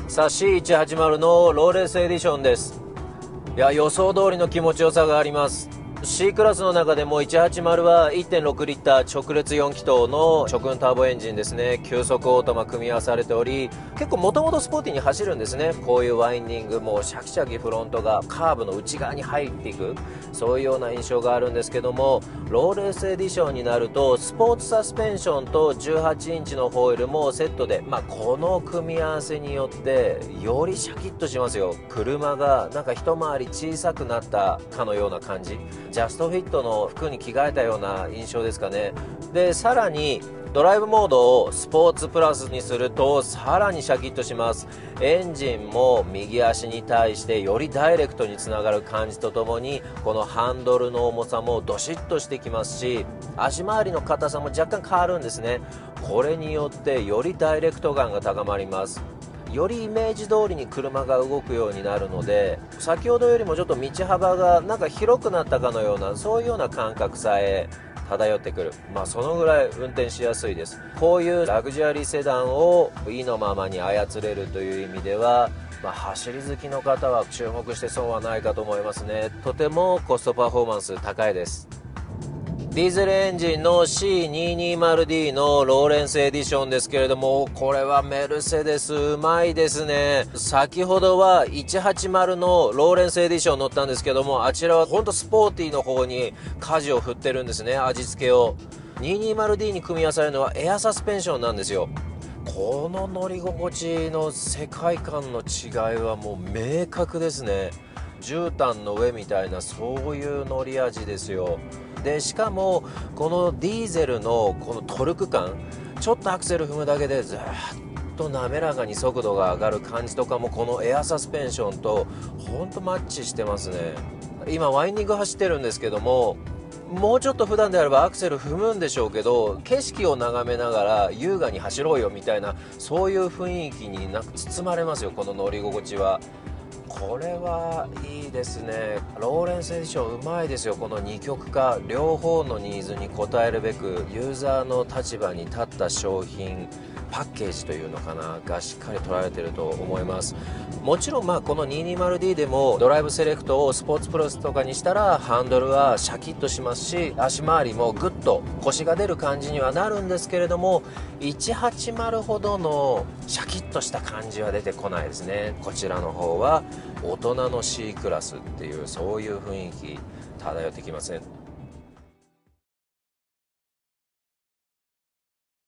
さあ C180 のローレースエディションです。いや、予想通りの気持ちよさがあります。C クラスの中でも180は 1.6 リッター直列4気筒の直運ターボエンジンですね。急速オートマ組み合わされており、結構もともとスポーティーに走るんですね。こういうワインディングもシャキシャキフロントがカーブの内側に入っていく、そういうような印象があるんですけども、ローレースエディションになるとスポーツサスペンションと18インチのホイールもセットで、この組み合わせによってよりシャキッとしますよ。車がなんか一回り小さくなったかのような感じ、ジャストフィットの服に着替えたような印象ですかね。でさらにドライブモードをスポーツプラスにするとさらにシャキッとします。エンジンも右足に対してよりダイレクトにつながる感じとともに、このハンドルの重さもどしっとしてきますし、足回りの硬さも若干変わるんですね。これによってよりダイレクト感が高まります。よりイメージ通りに車が動くようになるので、先ほどよりもちょっと道幅がなんか広くなったかのような、そういうような感覚さえ漂ってくる。そのぐらい運転しやすいです。こういうラグジュアリーセダンを意のままに操れるという意味では、走り好きの方は注目して損はないかと思いますね。とてもコストパフォーマンス高いです。ディーゼルエンジンの C220D のローレンスエディションですけれども、これはメルセデスうまいですね。先ほどは180のローレンスエディション乗ったんですけども、あちらは本当スポーティーの方に舵を振ってるんですね、味付けを。220D に組み合わされるのはエアサスペンションなんですよ。この乗り心地の世界観の違いはもう明確ですね。絨毯の上みたいな、そういう乗り味ですよ。でしかもこのディーゼルのこのトルク感、ちょっとアクセル踏むだけでずっと滑らかに速度が上がる感じとかも、このエアサスペンションとほんとマッチしてますね。今ワインディング走ってるんですけども、もうちょっと普段であればアクセル踏むんでしょうけど、景色を眺めながら優雅に走ろうよみたいな、そういう雰囲気に包まれますよ、この乗り心地は。これはいいですね。ローレンスエディションうまいですよ。この二極化、両方のニーズに応えるべくユーザーの立場に立った商品パッケージというのかながしっかり捉えていると思います。もちろんこの 220D でもドライブセレクトをスポーツプラスとかにしたらハンドルはシャキッとしますし、足回りもグッと腰が出る感じにはなるんですけれども、180ほどのシャキッとした感じは出てこないですね。こちらの方は大人の C クラスっていう、そういう雰囲気漂ってきません。